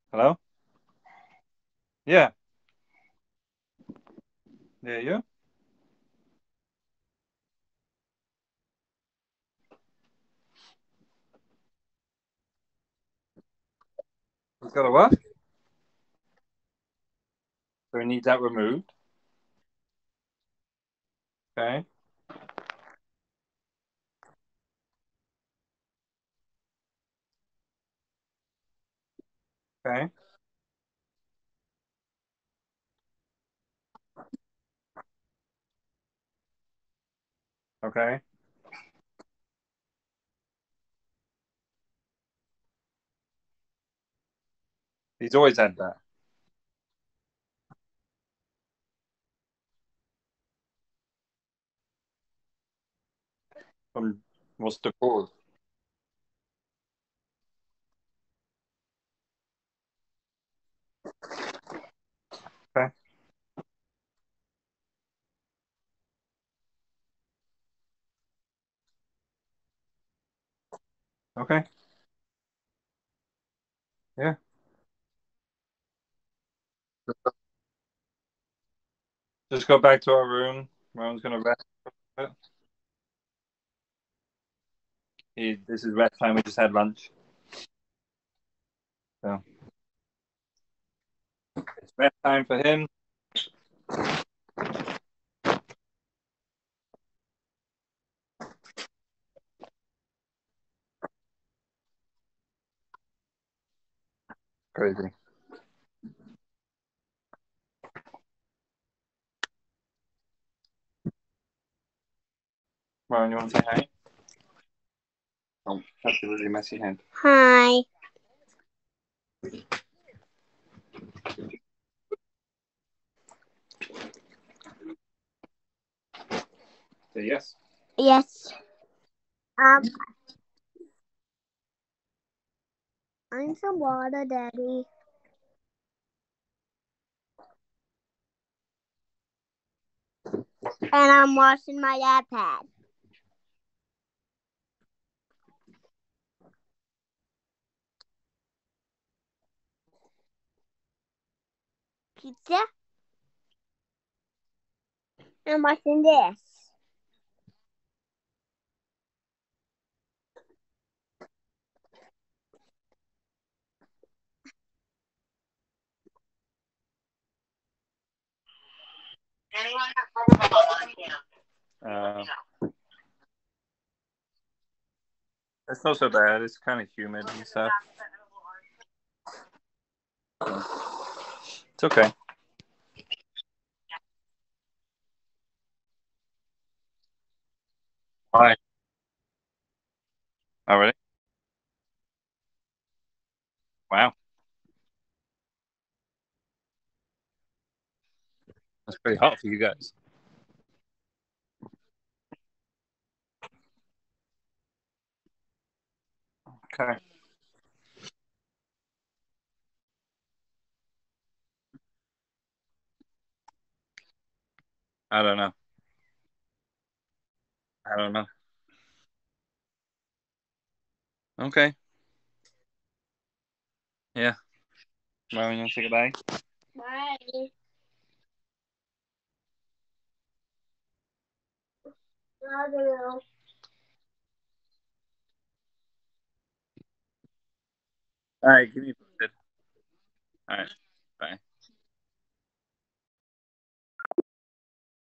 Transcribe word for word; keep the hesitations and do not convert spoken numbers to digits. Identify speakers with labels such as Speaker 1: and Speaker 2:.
Speaker 1: Hello? Yeah. Yeah, you? It's got a what? So we need that removed. Okay. Okay. Okay. He's always had that. Um, what's the cause? Okay. Okay. Yeah. Just go back to our room. Ron's gonna rest. a bit. He, this is rest time. We just had lunch. So it's rest time for him. Crazy. Ron, you want to say hi? Oh, that's a really messy hand.
Speaker 2: Hi.
Speaker 1: Say yes.
Speaker 2: Yes. Um, I'm some water, Daddy. And I'm washing my iPad. Pizza. I'm washing this.
Speaker 1: Uh, it's not so bad. It's kind of humid and stuff. It's okay. All right. Already? Wow. That's pretty hot for you guys. Okay. I don't know. I don't know. Okay. Yeah. Well, you want to say goodbye?
Speaker 2: Bye. Love you.
Speaker 1: All right. Give me posted. All right. Bye.